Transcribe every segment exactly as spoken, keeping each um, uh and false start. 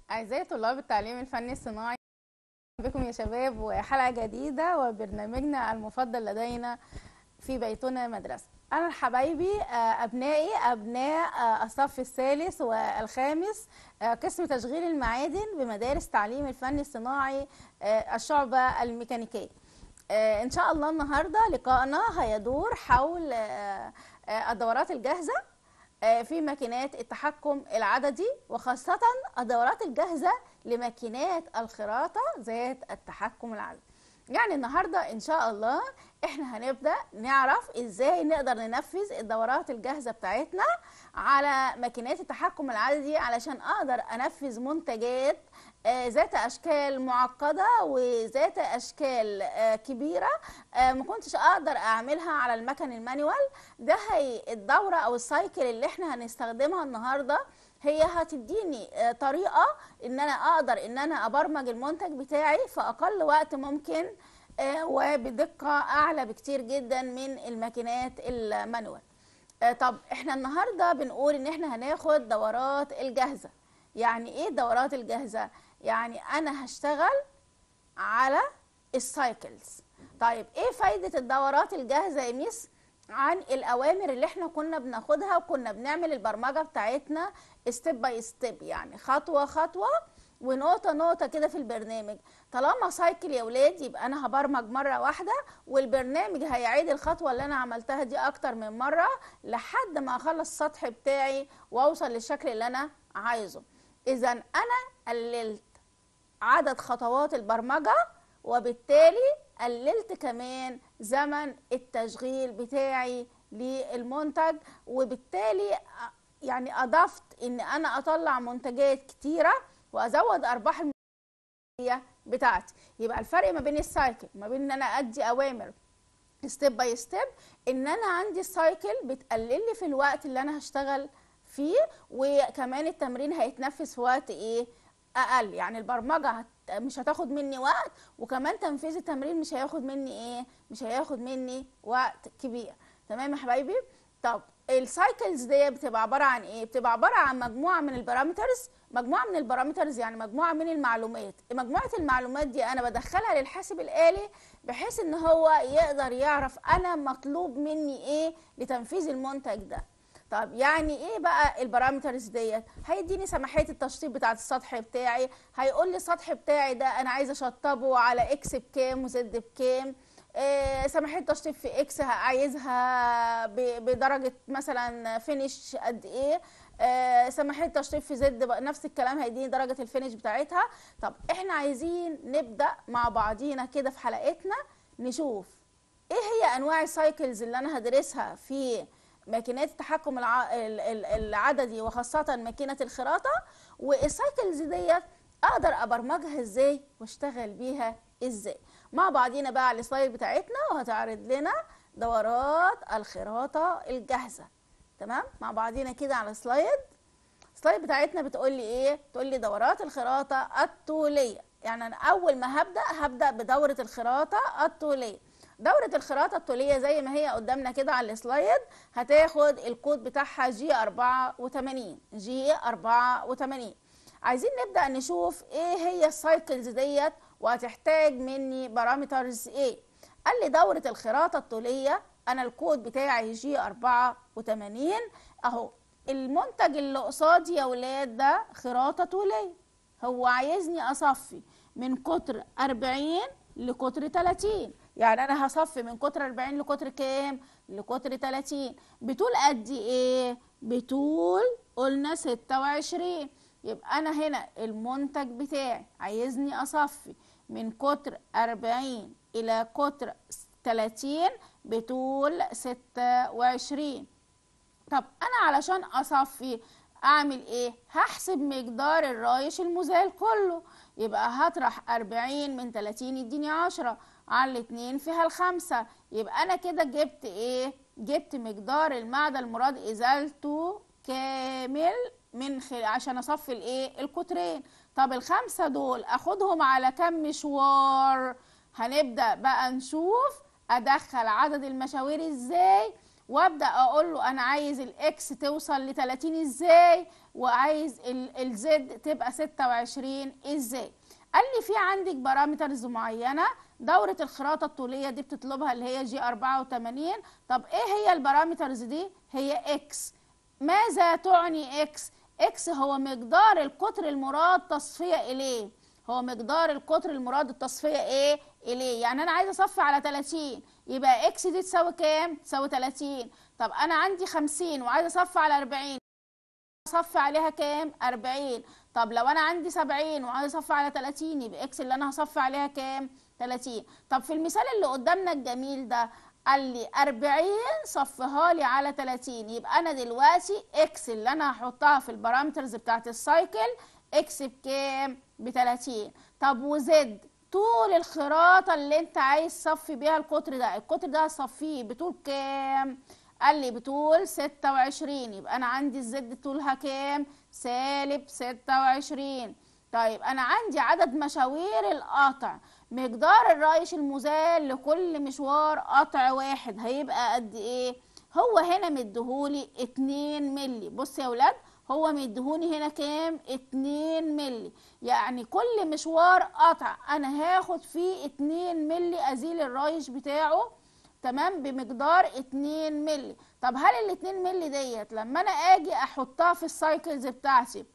أعزائي طلاب التعليم الفني الصناعي، بكم يا شباب وحلقة جديدة وبرنامجنا المفضل لدينا في بيتنا مدرسة. أنا حبايبي أبنائي أبناء الصف الثالث والخامس، قسم تشغيل المعادن بمدارس تعليم الفني الصناعي الشعبة الميكانيكية. إن شاء الله النهاردة لقائنا هيدور حول الدورات الجاهزة في ماكينات التحكم العددي، وخاصة الدورات الجاهزة لماكينات الخراطة ذات التحكم العددي. يعني النهاردة إن شاء الله إحنا هنبدأ نعرف إزاي نقدر ننفذ الدورات الجاهزة بتاعتنا على ماكينات التحكم العددي علشان أقدر أنفذ منتجات ذات أشكال معقدة وذات أشكال كبيرة ما كنتش أقدر أعملها على المكن المانيوال. ده هي الدورة أو السايكل اللي إحنا هنستخدمها النهاردة، هي هتديني طريقة إن أنا أقدر إن أنا أبرمج المنتج بتاعي في أقل وقت ممكن وبدقة أعلى بكتير جدا من الماكينات المانيوال. طب إحنا النهاردة بنقول إن إحنا هناخد دورات الجاهزة. يعني إيه دورات الجاهزة؟ يعني أنا هشتغل على السايكلز. طيب إيه فايدة الدورات الجاهزة يا ميس عن الأوامر اللي إحنا كنا بناخدها وكنا بنعمل البرمجة بتاعتنا ستيب باي ستيب، يعني خطوة خطوة ونقطة نقطة كده في البرنامج؟ طالما سايكل يا ولاد يبقى أنا هبرمج مرة واحدة، والبرنامج هيعيد الخطوة اللي أنا عملتها دي أكتر من مرة لحد ما أخلص السطح بتاعي وأوصل للشكل اللي أنا عايزه. إذا أنا قللت عدد خطوات البرمجة، وبالتالي قللت كمان زمن التشغيل بتاعي للمنتج، وبالتالي يعني أضفت إن أنا أطلع منتجات كتيرة وأزود أرباح المالية بتاعتي. يبقى الفرق ما بين السايكل ما بين إن أنا أدي أوامر ستيب باي ستيب، إن أنا عندي السايكل بتقلل لي في الوقت اللي أنا هشتغل فيه، وكمان التمرين هيتنفذ في وقت إيه أقل. يعني البرمجة هت... مش هتاخد مني وقت، وكمان تنفيذ التمرين مش هياخد مني إيه مش هياخد مني وقت كبير. تمام يا حبايبي؟ طب السايكلز دي بتبقى عباره عن ايه؟ بتبقى عباره عن مجموعه من البارامترز. مجموعه من البارامترز يعني مجموعه من المعلومات. مجموعه المعلومات دي انا بدخلها للحاسب الآلي بحيث ان هو يقدر يعرف انا مطلوب مني ايه لتنفيذ المنتج ده. طب يعني ايه بقى البارامترز ديت؟ هيديني سماحيه التشطيب بتاعه السطح بتاعي، هيقول لي السطح بتاعي ده انا عايزه اشطبه على اكس بكام وزد بكام، إيه سماحيه التشطيب في اكس عايزها بدرجه مثلا فينش قد ايه، آه سماحيه التشطيب في زد نفس الكلام هيديني درجه الفينش بتاعتها. طب احنا عايزين نبدا مع بعضينا كده في حلقتنا نشوف ايه هي انواع السايكلز اللي انا هدرسها في ماكينات التحكم الع... العددي، وخاصه ماكينه الخراطه، والسايكلز ديت اقدر ابرمجها ازاي واشتغل بيها ازاي. مع بعضينا بقى على السلايد بتاعتنا، وهتعرض لنا دورات الخراطه الجاهزه. تمام؟ مع بعضينا كده على السلايد. السلايد بتاعتنا بتقول لي ايه؟ تقول لي دورات الخراطه الطوليه. يعني انا اول ما هبدا هبدا بدوره الخراطه الطوليه. دورة الخراطة الطولية زي ما هي قدامنا كده على السلايد، هتاخد الكود بتاعها جي أربعة وتمانين. جي أربعة وتمانين. عايزين نبدأ نشوف ايه هي السايكلز ديت وهتحتاج مني بارامترز ايه. قال لي دورة الخراطة الطولية، انا الكود بتاعي جي أربعة وتمانين اهو. المنتج اللي قصادي يا ولاد ده خراطة طولية، هو عايزني اصفي من قطر أربعين لقطر تلاتين. يعني انا هصفي من قطر أربعين لقطر كام؟ لقطر تلاتين. بطول قد ايه؟ بطول قلنا ستة وعشرين. يبقى انا هنا المنتج بتاعي عايزني اصفي من قطر أربعين الى قطر تلاتين بطول ستة وعشرين. طب انا علشان اصفي اعمل ايه؟ هحسب مقدار الرايش المزال كله. يبقى هطرح أربعين من تلاتين يديني عشرة على الاتنين فيها الخمسة. يبقى انا كده جبت ايه؟ جبت مقدار المعدن المراد ازالته كامل من خلال عشان اصفي الايه؟ القطرين. طب الخمسة دول اخدهم على كم مشوار؟ هنبدأ بقى نشوف ادخل عدد المشاوير ازاي وابدا اقول له انا عايز الاكس توصل ل تلاتين ازاي، وعايز الزد تبقى ستة وعشرين ازاي. قال لي في عندك بارامترز معينه دوره الخراطه الطوليه دي بتطلبها اللي هي جي أربعة وتمانين. طب ايه هي البارامترز دي؟ هي اكس. ماذا تعني اكس؟ اكس هو مقدار القطر المراد تصفيه اليه، هو مقدار القطر المراد التصفيه ايه اليه. يعني انا عايزه اصفي على تلاتين، يبقى اكس دي تساوي كام؟ تساوي تلاتين. طب انا عندي خمسين وعايزه اصفي على أربعين، اصفي عليها كام؟ أربعين. طب لو انا عندي سبعين وعايزه اصفي على تلاتين، يبقى اكس اللي انا هصفي عليها كام؟ تلاتين. طب في المثال اللي قدامنا الجميل ده قال لي أربعين صفها لي على تلاتين، يبقى انا دلوقتي اكس اللي انا هحطها في البارامترز بتاعت السايكل اكس بكام؟ ب تلاتين. طب وزد طول الخراطه اللي انت عايز تصفي بيها القطر ده، القطر ده هصفيه بطول كام؟ قال لي بطول ستة وعشرين، يبقى انا عندي الزد طولها كام؟ سالب ستة وعشرين. طيب انا عندي عدد مشاوير القطع، مقدار الرايش المزال لكل مشوار قطع واحد هيبقى قد ايه؟ هو هنا مديهولي اتنين ملي. بص يا ولاد، هو مديهوني هنا كام؟ اتنين ملي. يعني كل مشوار قطع انا هاخد فيه اتنين ملي ازيل الرايش بتاعه، تمام، بمقدار اتنين ملي. طب هل ال اتنين ملي ديت لما انا اجي احطها في السايكلز بتاعتي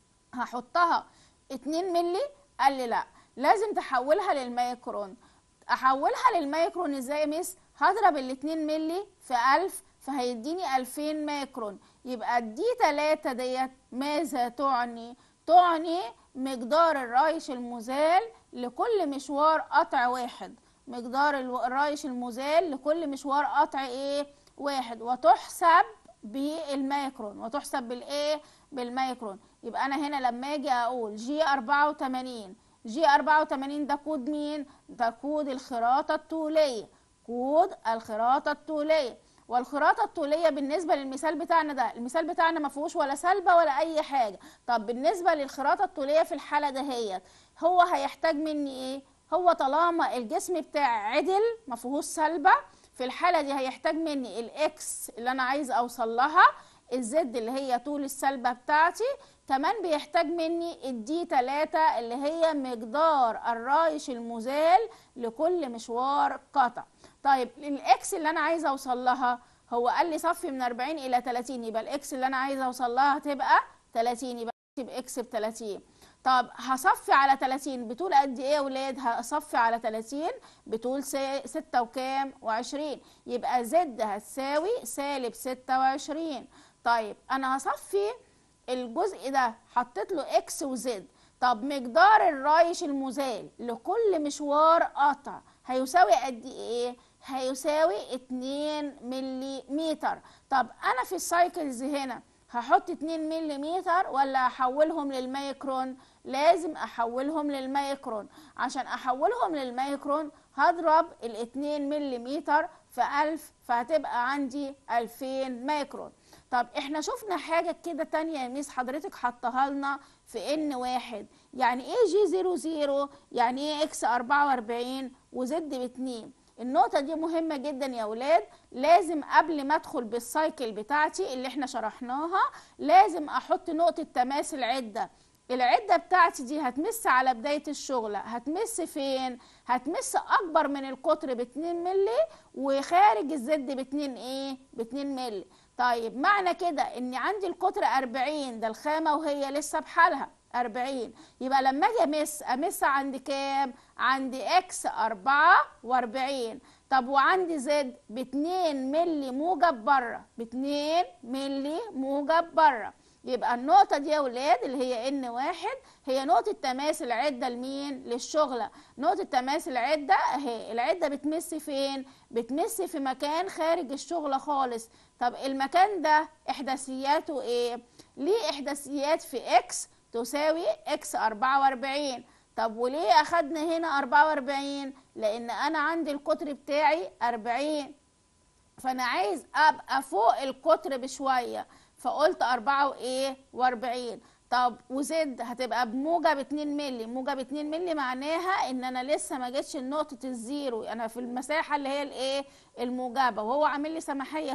هحطها اتنين ملي؟ قال لي لا، لازم تحولها للميكرون. احولها للميكرون ازاي يا مس؟ هضرب ال اتنين ملي في ألف فهيديني ألفين ميكرون. يبقى دي تلاتة ديت ماذا تعني؟ تعني مقدار الرايش المزال لكل مشوار قطع واحد، مقدار الرايش المزال لكل مشوار قطع ايه؟ واحد، وتحسب بالميكرون، وتحسب بالايه؟ بالميكرون. يبقى انا هنا لما اجي اقول جي أربعة وتمانين، جي أربعة وتمانين ده كود مين؟ ده كود الخراطه الطوليه، كود الخراطه الطوليه. والخراطه الطوليه بالنسبه للمثال بتاعنا ده، المثال بتاعنا ما فيهوش ولا سلبه ولا اي حاجه. طب بالنسبه للخراطه الطوليه في الحاله دهيت هو هيحتاج مني ايه؟ هو طالما الجسم بتاعي عدل ما فيهوش سلبه، في الحاله دي هيحتاج مني الاكس اللي انا عايز اوصل لها، الزد اللي هي طول السلبه بتاعتي، كمان بيحتاج مني الدي تلاتة اللي هي مقدار الرايش المزال لكل مشوار قطع. طيب الاكس اللي انا عايزه اوصل لها، هو قال لي صفي من أربعين الى تلاتين، يبقى الاكس اللي انا عايزه اوصل لها هتبقى تلاتين، يبقى اكتب اكس ب تلاتين. طب هصفي على تلاتين بطول قد ايه يا ولاد؟ هصفي على تلاتين بطول ستة وكام؟ وعشرين، يبقى زد هتساوي سالب ستة وعشرين. طيب انا هصفي الجزء ده حطيت له اكس وزد. طب مقدار الرايش المزال لكل مشوار قطع هيساوي قد ايه؟ هيساوي اتنين ملي متر. طب انا في السايكلز هنا هحط اتنين ملي متر ولا احولهم للميكرون؟ لازم احولهم للميكرون. عشان احولهم للميكرون هضرب ال اتنين ملي متر في ألف فهتبقى عندي ألفين ميكرون. طب احنا شفنا حاجه كده تانية يا ميس حضرتك حطها لنا في ان واحد، يعني ايه جي زيرو زيرو؟ يعني ايه اكس أربعة وأربعين وزد باتنين؟ النقطه دي مهمه جدا يا ولاد، لازم قبل ما ادخل بالسايكل بتاعتي اللي احنا شرحناها لازم احط نقطه تماس العده. العده بتاعتي دي هتمس على بدايه الشغله، هتمس فين؟ هتمس اكبر من القطر ب اتنين ملي وخارج الزد ب اتنين ايه؟ ب اتنين ملي. طيب معنى كده ان عندي القطر أربعين، ده الخامه وهي لسه بحالها أربعين، يبقى لما اجي امس امس عند كام؟ عندي اكس أربعة وأربعين. طب وعندي زد ب اتنين ملي موجب بره، ب اتنين ملي موجب بره. يبقى النقطة دي يا ولاد اللي هي ان واحد هي نقطة تماس العدة لمين؟ للشغلة. نقطة تماس العدة اهي، العدة بتمس فين؟ بتمس في مكان خارج الشغلة خالص. طب المكان ده احداثياته ايه؟ ليه احداثيات في اكس تساوي اكس أربعة وأربعين. طب وليه اخدنا هنا أربعة وأربعين؟ لان انا عندي القطر بتاعي أربعين، فانا عايز ابقى فوق القطر بشويه فقلت أربعة وايه؟ وأربعين. طب وزد هتبقى بموجب اتنين ملي، موجب اتنين ملي معناها ان انا لسه ما جيتش لنقطه الزيرو، انا في المساحه اللي هي الايه؟ الموجبه، وهو عامل لي سماحيه اهو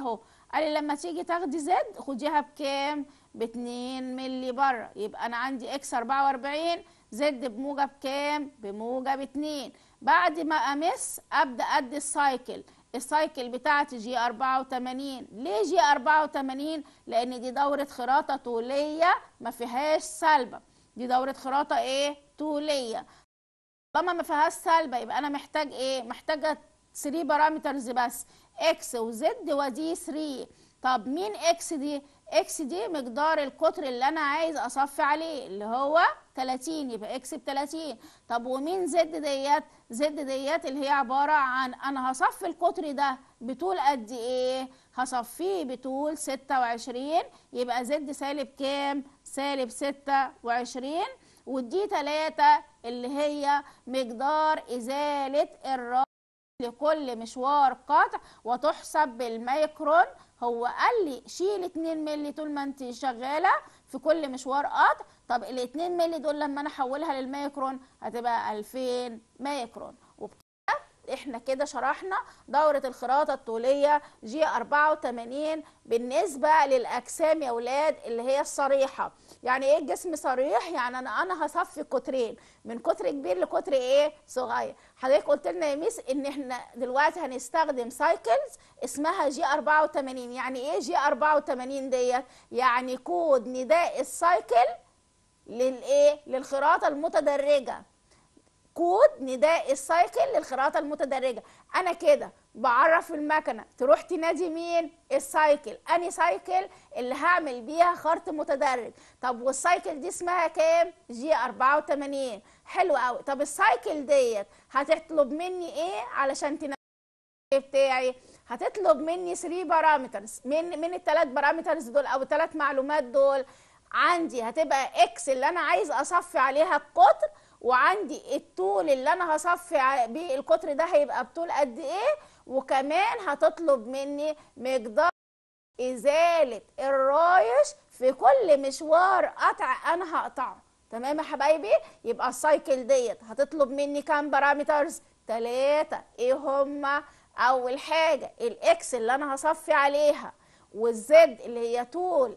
قال لي لما تيجي تاخدي زد خديها بكام؟ ب اتنين مللي بره. يبقى انا عندي اكس اربعة واربعين، زد بموجب كام؟ بموجب اتنين. بعد ما امس ابدا ادي السايكل. السايكل بتاعتي جي اربعة وتمانين. ليه جي اربعة وتمانين؟ لان دي دورة خراطة طولية ما فيهاش سالبة. دي دورة خراطة ايه؟ طولية. طالما ما فيهاش سالبة يبقى انا محتاج ايه؟ محتاجة تلاتة بارامترز بس، اكس وزد ودي تلاتة. طب مين اكس دي؟ اكس دي مقدار القطر اللي انا عايز اصفي عليه اللي هو تلاتين، يبقى اكس ب تلاتين. طب ومين زد ديت؟ زد ديت اللي هي عباره عن انا هصفي القطر ده بطول قد ايه؟ هصفيه بطول ستة وعشرين، يبقى زد سالب كام؟ سالب ستة وعشرين. ودي تلاتة اللي هي مقدار ازاله الراس لكل مشوار قطع وتحسب بالميكرون. هو قال لي شيل اتنين مللي طول ما انت شغاله في كل مشوار قطع. طب ال اتنين مللي دول لما انا احولها للميكرون هتبقى الفين ميكرون. وبكده احنا كده شرحنا دورة الخراطة الطولية جي اربعة وتمانين بالنسبة للاجسام يا ولاد اللي هي الصريحة. يعني ايه الجسم صريح؟ يعني انا انا هصفي قطرين من قطر كبير لقطر ايه؟ صغير. حضرتك قلت لنا يا ميس ان احنا دلوقتي هنستخدم سايكلز اسمها جي اربعة وتمانين. يعني ايه جي اربعة وتمانين ديت؟ يعني كود نداء السايكل للايه؟ للخراطة المتدرجة. كود نداء السايكل للخراطه المتدرجه. انا كده بعرف المكنه تروح تنادي مين؟ السايكل. اني سايكل اللي هعمل بيها خرط متدرج. طب والسايكل دي اسمها كام؟ جي اربعة وتمانين. حلو قوي. طب السايكل ديت هتطلب مني ايه علشان تنادي بتاعي؟ هتطلب مني تلاتة بارامترز. من من الثلاث بارامترز دول او الثلاث معلومات دول عندي هتبقى اكس اللي انا عايز اصفي عليها القطر، وعندي الطول اللي انا هصفي بيه القطر ده هيبقى بطول قد ايه، وكمان هتطلب مني مقدار ازالة الرايش في كل مشوار قطع انا هقطعه. تمام يا حبايبي؟ يبقى السايكل ديت هتطلب مني كام بارامترز؟ تلاتة. ايه هما؟ اول حاجة الاكس اللي انا هصفي عليها، والزد اللي هي طول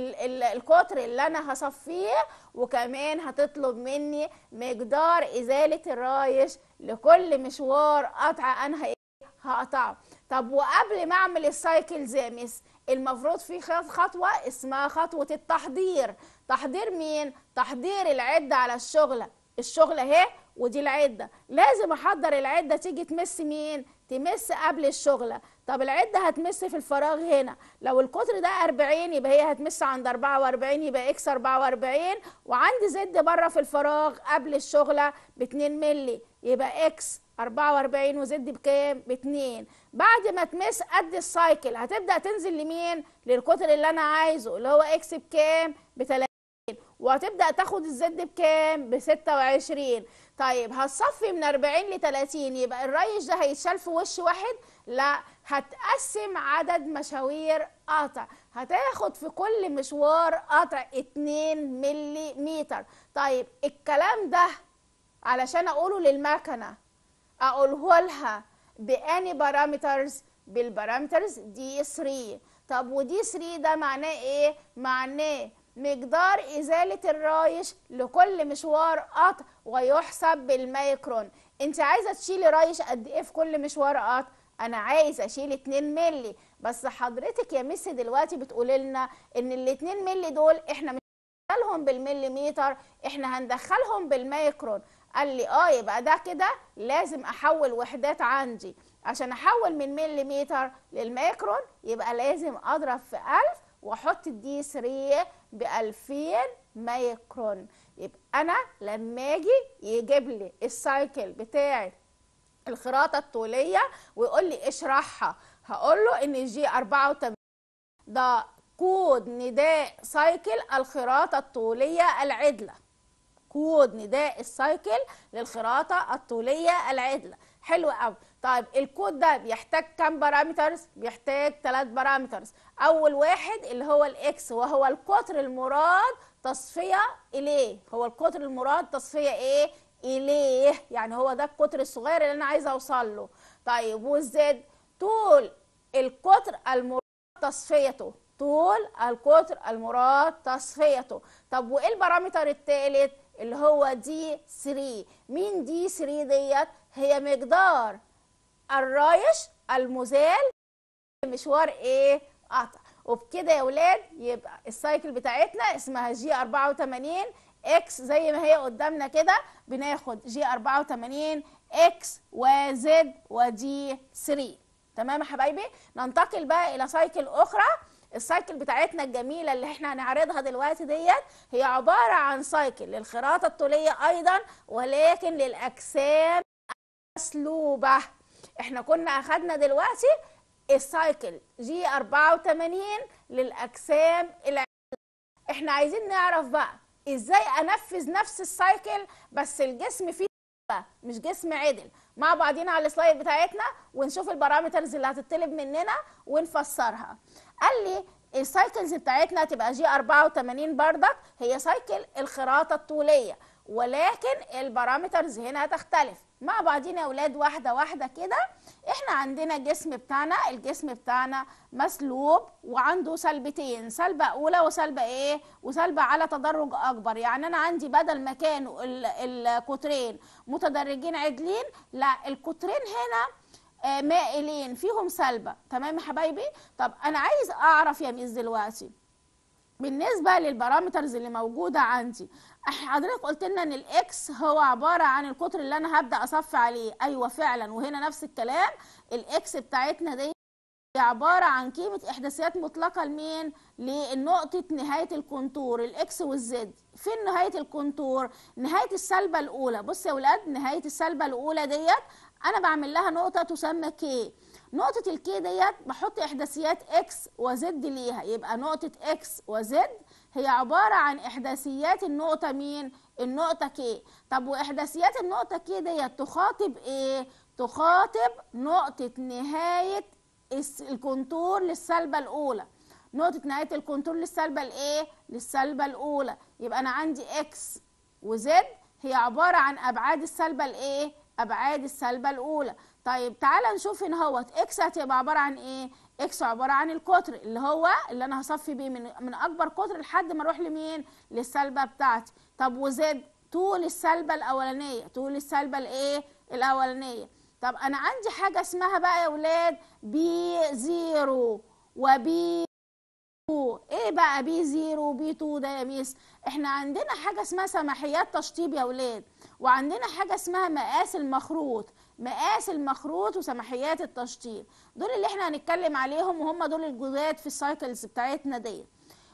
القطر اللي انا هصفيه، وكمان هتطلب مني مقدار ازالة الرايش لكل مشوار قطع انا هقطعه. طب وقبل ما اعمل السايكل زي مس المفروض في خطوة اسمها خطوة التحضير. تحضير مين؟ تحضير العدة على الشغلة. الشغلة اهي ودي العدة، لازم احضر العدة تيجي تمس مين؟ تمس قبل الشغلة. طب العدة هتمس في الفراغ هنا، لو القطر ده اربعين يبقى هي هتمس عند اربعة واربعين، يبقى اكس اربعة واربعين. وعندي زد بره في الفراغ قبل الشغلة ب اتنين مللي، يبقى اكس اربعة واربعين وزد بكام؟ ب اتنين. بعد ما تمس قد السايكل هتبدأ تنزل لمين؟ للقطر اللي انا عايزه اللي هو اكس بكام؟ ب تلاتين. وهتبدأ تاخد الزد بكام؟ ب ستة وعشرين. طيب هتصفي من اربعين ل تلاتين، يبقى الريش ده هيتشال في وش واحد؟ لا، هتقسم عدد مشاوير قطع. هتاخد في كل مشوار قطع اتنين ملي متر. طيب الكلام ده علشان اقوله للمكنه اقوله لها باني بارامترز؟ بالبارامترز دي تلاتة. طب ودي تلاتة ده معناه ايه؟ معناه مقدار ازالة الرايش لكل مشوار قطع ويحسب بالميكرون. انت عايزة تشيلي رايش قد ايه في كل مشوار قطع؟ انا عايزة اشيل اتنين ملي. بس حضرتك يا مس دلوقتي بتقولي لنا ان ال اتنين ملي دول احنا مش هندخلهم بالمليمتر، احنا هندخلهم بالميكرون. قال لي اه، يبقى ده كده لازم احول وحدات عندي. عشان احول من مليمتر للميكرون يبقى لازم اضرب في الف واحط الدي تلاتة ب الفين ميكرون. يبقى انا لما اجي يجيب لي السايكل بتاعي الخراطه الطوليه ويقول لي اشرحها، هقول له ان جي اربعة وتمانين ده كود نداء سايكل الخراطه الطوليه العدله. كود نداء السايكل للخراطه الطوليه العدله. حلو قوي. طيب الكود ده بيحتاج كام بارامترز؟ بيحتاج ثلاث بارامترز. اول واحد اللي هو الاكس وهو القطر المراد تصفيه اليه. هو القطر المراد تصفيه ايه؟ اليه، يعني هو ده القطر الصغير اللي انا عايزه اوصل له. طيب والزد طول القطر المراد تصفيته، طول القطر المراد تصفيته. طب وايه البارامتر الثالث اللي هو دي ثلاثة؟ مين دي ثلاثة ديت؟ هي مقدار الرايش المزال مشوار ايه؟ قطع. وبكده يا ولاد يبقى السايكل بتاعتنا اسمها جي أربعة وثمانين اكس زي ما هي قدامنا كده، بناخد جي أربعة وثمانين اكس وزد ودي ثلاثة. تمام يا حبايبي؟ ننتقل بقى الى سايكل اخرى. السايكل بتاعتنا الجميله اللي احنا هنعرضها دلوقتي ديت هي عباره عن سايكل للخراطه الطوليه ايضا، ولكن للاجسام المسلوبه. احنا كنا اخدنا دلوقتي السايكل جي أربعة وثمانين للاجسام العدل. احنا عايزين نعرف بقى ازاي انفذ نفس السايكل بس الجسم فيه مش جسم عدل. مع بعضينا على السلايد بتاعتنا ونشوف البارامترز اللي هتطلب مننا ونفسرها. قال لي السايكلز بتاعتنا هتبقى جي أربعة وثمانين بردك، هي سايكل الخراطه الطوليه، ولكن البارامترز هنا هتختلف. مع بعضينا يا اولاد واحده واحده كده. احنا عندنا الجسم بتاعنا، الجسم بتاعنا مسلوب وعنده سلبتين، سلبه اولى وسلبه ايه؟ وسلبه على تدرج اكبر. يعني انا عندي بدل ما كانوا القطرين متدرجين عدلين، لا القطرين هنا مائلين فيهم سلبه. تمام يا حبايبي؟ طب انا عايز اعرف يا ميس دلوقتي بالنسبه للبارامترز اللي موجوده عندي، حضرتك قلت لنا ان الاكس هو عباره عن القطر اللي انا هبدا اصفي عليه. ايوه فعلا، وهنا نفس الكلام. الاكس بتاعتنا دي عباره عن قيمه احداثيات مطلقه لمين؟ لنقطه نهايه الكونتور، الاكس والزد. فين نهايه الكونتور؟ نهايه السلبه الاولى. بص يا ولاد، نهايه السلبه الاولى ديت انا بعمل لها نقطه تسمى كي. نقطه الكي ديت بحط احداثيات اكس وزد ليها، يبقى نقطه اكس وزد هي عباره عن احداثيات النقطه مين؟ النقطه كي. طب واحداثيات النقطه كي ديت تخاطب ايه؟ تخاطب نقطه نهايه الكونتور للسلبه الاولى. نقطه نهايه الكونتور للسلبه الايه؟ للسلبه الاولى. يبقى انا عندي اكس وزد هي عباره عن ابعاد السلبه الايه؟ ابعاد السلبه الاولى. طيب تعالى نشوف هنا اهوت اكس هتبقى عباره عن ايه؟ اكس عباره عن القطر اللي هو اللي انا هصفي بيه من من اكبر قطر لحد ما اروح لمين؟ للسلبه بتاعتي. طب وزد طول السلبه الاولانيه، طول السلبه الايه؟ الاولانيه. طب انا عندي حاجه اسمها بقى يا ولاد بي زيرو وبي تو. ايه بقى بي زيرو وبي تو ده يا ميس؟ احنا عندنا حاجه اسمها سماحيات تشطيب يا ولاد، وعندنا حاجه اسمها مقاس المخروط. مقاس المخروط وسماحيات التشطيب دول اللي احنا هنتكلم عليهم، وهم دول الجداد في السايكلز بتاعتنا دي.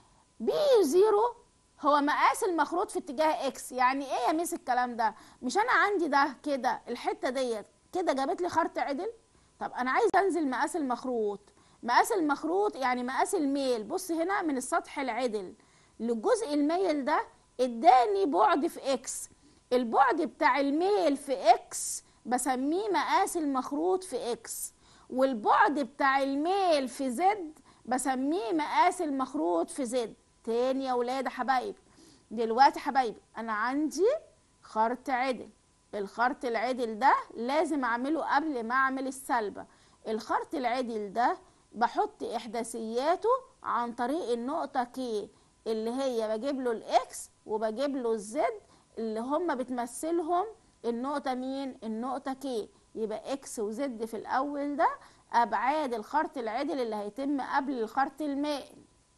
بي زيرو هو مقاس المخروط في اتجاه اكس. يعني ايه يا ميس الكلام ده؟ مش انا عندي ده كده الحته ديت كده جابت لي خط عدل؟ طب انا عايز انزل مقاس المخروط. مقاس المخروط يعني مقاس الميل. بص هنا من السطح العدل للجزء الميل ده اداني بعد في اكس. البعد بتاع الميل في اكس بسميه مقاس المخروط في اكس، والبعد بتاع الميل في زد بسميه مقاس المخروط في زد. تاني يا ولاد حبايبي، دلوقتي حبايبي انا عندي خرط عدل. الخرط العدل ده لازم اعمله قبل ما اعمل السلبة. الخرط العدل ده بحط احداثياته عن طريق النقطة كي اللي هي بجيب له الاكس وبجيب له الزد اللي هم بتمثلهم النقطة مين؟ النقطة كي. يبقى اكس وزد في الاول ده ابعاد الخرط العدل اللي هيتم قبل الخرط المائل.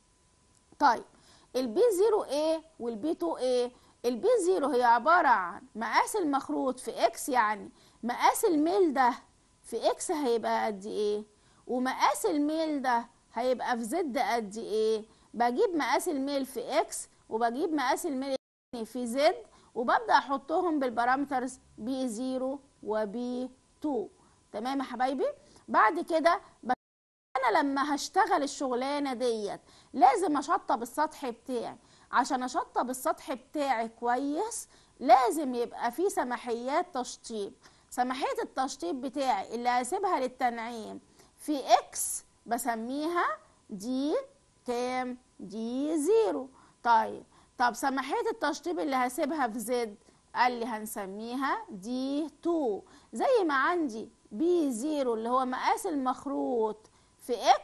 طيب البي زيرو ايه والبي اتنين ايه؟ البي زيرو هي عبارة عن مقاس المخروط في اكس، يعني مقاس الميل ده في اكس هيبقى قد ايه؟ ومقاس الميل ده هيبقى في زد قد ايه؟ بجيب مقاس الميل في اكس وبجيب مقاس الميل في زد وببدأ احطهم بالبارامترز بي زيرو وبي اتنين. تمام يا حبايبي؟ بعد كده انا لما هشتغل الشغلانه ديت لازم اشطب السطح بتاعي. عشان اشطب السطح بتاعي كويس لازم يبقى فيه سماحيات تشطيب. سماحيه التشطيب بتاعي اللي هسيبها للتنعيم في اكس بسميها دي كام؟ دي زيرو. طيب طب سماحيه التشطيب اللي هسيبها في زد قال لي هنسميها دي اتنين. زي ما عندي بي زيرو اللي هو مقاس المخروط في اكس،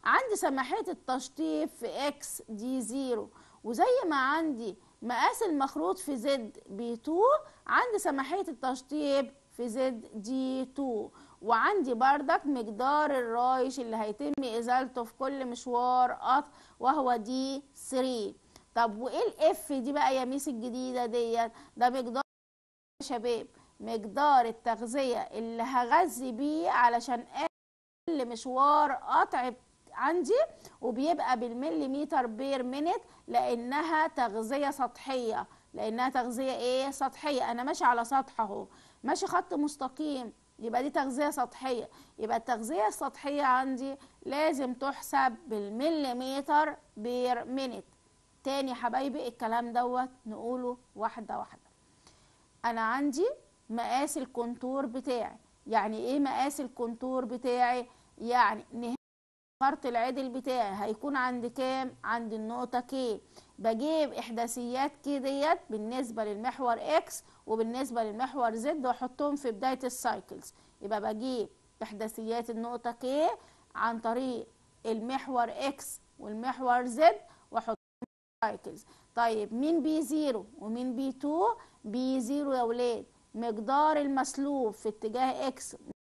عندي سماحية التشطيب في اكس دي زيرو، وزي ما عندي مقاس المخروط في زد بي اتنين، عندي سماحية التشطيب في زد دي اتنين، وعندي بردك مقدار الرايش اللي هيتم ازالته في كل مشوار قطع وهو دي تلاتة. طب وايه الاف دي بقى يا ميس الجديدة ديت؟ ده مقدار يا شباب، مقدار التغذية اللي هغذي بيه علشان كل مشوار قطع عندي، وبيبقى بالمليمتر بير مينت لانها تغذية سطحية. لانها تغذية ايه؟ سطحية. انا ماشي على سطح اهو، ماشي خط مستقيم، يبقى دي تغذية سطحية. يبقى التغذية السطحية عندي لازم تحسب بالمليمتر بير مينت. تاني يا حبايبي الكلام دوت نقوله واحدة واحدة. انا عندي مقاس الكونتور بتاعي. يعني ايه مقاس الكونتور بتاعي؟ يعني نهاية خط العدل بتاعي هيكون عند كام؟ عند النقطة كي. بجيب احداثيات كي ديت بالنسبة للمحور اكس وبالنسبة للمحور زد واحطهم في بداية السايكلز. يبقى بجيب احداثيات النقطة كي عن طريق المحور اكس والمحور زد واحط سايكلز. طيب مين بي زيرو ومين بي اتنين؟ بي زيرو يا ولاد مقدار المسلوب في اتجاه اكس،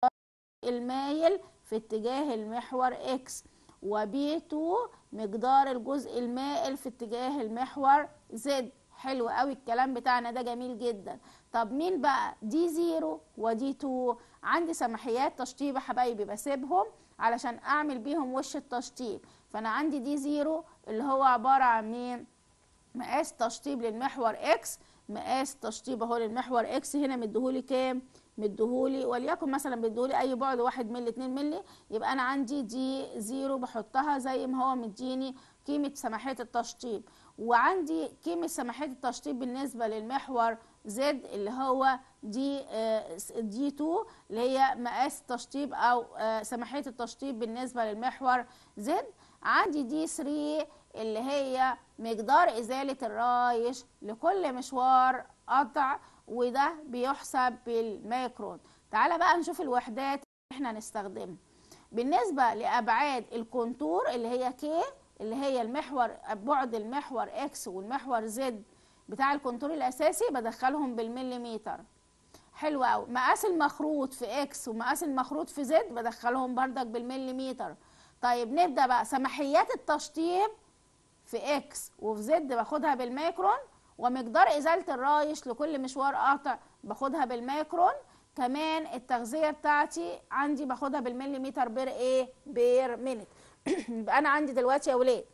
المايل في اتجاه المحور اكس، وبي اتنين مقدار الجزء المائل في اتجاه المحور زد. حلو قوي الكلام بتاعنا ده، جميل جدا. طب مين بقى دي زيرو ودي اتنين؟ عندي سماحيات تشطيب يا حبايبي بسيبهم علشان اعمل بيهم وش التشطيب. فانا عندي دي زيرو اللي هو عبارة عن مين؟ مقاس تشطيب للمحور اكس. مقاس تشطيب اهو للمحور اكس هنا مديهولي كام؟ مديهولي وليكن مثلا مديهولي اي بعد واحد مللي اتنين مللي. يبقى انا عندي دي زيرو بحطها زي ما هو مديني قيمة سماحية التشطيب. وعندي قيمة سماحية التشطيب بالنسبة للمحور زد اللي هو دي آه دي اتنين اللي هي مقاس التشطيب او آه سماحية التشطيب بالنسبة للمحور زد. عندي دي تلاتة اللي هي مقدار ازالة الرايش لكل مشوار قطع، وده بيحسب بالميكرون. تعالى بقى نشوف الوحدات اللي احنا هنستخدمها بالنسبة لأبعاد الكونتور اللي هي كي، اللي هي المحور بعد المحور اكس والمحور زد بتاع الكونتور الأساسي بدخلهم بالمليمتر. حلو قوي. مقاس المخروط في اكس ومقاس المخروط في زد بدخلهم بردك بالمليمتر. طيب نبدأ بقى. سماحيات التشطيب في اكس وفي زد باخدها بالميكرون، ومقدار ازالة الرايش لكل مشوار قاطع باخدها بالميكرون. كمان التغذية بتاعتي عندي باخدها بالمليمتر بير ايه؟ بير مينت. يبقى انا عندي دلوقتي يا ولاد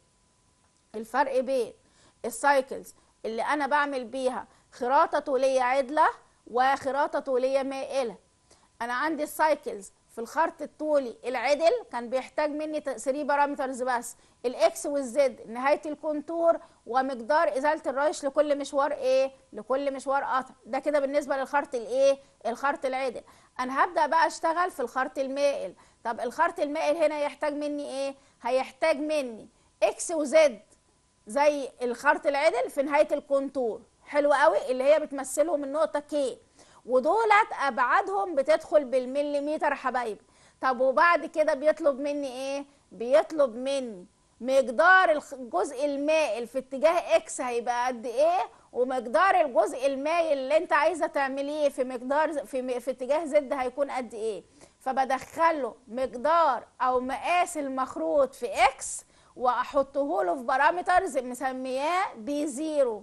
الفرق بين السايكلز اللي انا بعمل بيها خراطة طولية عدلة وخراطة طولية مائلة. انا عندي السايكلز في الخرط الطولي العدل كان بيحتاج مني تلاتة بارامترز بس، الاكس والزد نهايه الكونتور ومقدار ازاله الرايش لكل مشوار ايه؟ لكل مشوار قطع. ده كده بالنسبه للخرط الايه؟ الخرط العدل. انا هبدا بقى اشتغل في الخرط المائل. طب الخرط المائل هنا يحتاج مني ايه؟ هيحتاج مني اكس وزد زي الخرط العدل في نهايه الكونتور. حلو قوي. اللي هي بتمثلهم النقطه كي، ودولت ابعادهم بتدخل بالمليمتر حبايبي. طب وبعد كده بيطلب مني ايه؟ بيطلب مني مقدار الجزء المائل في اتجاه اكس هيبقى قد ايه، ومقدار الجزء المائل اللي انت عايزه تعمليه في مقدار في, في اتجاه زد هيكون قد ايه. فبدخله مقدار او مقاس المخروط في اكس واحطه له في بارامترز مسمياه بي زيرو،